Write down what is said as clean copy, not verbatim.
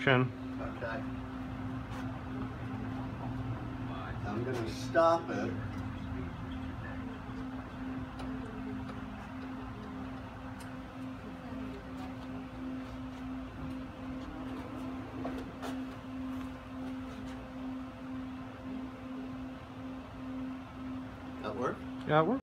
Okay. I'm going to stop it. That work? Yeah, it works.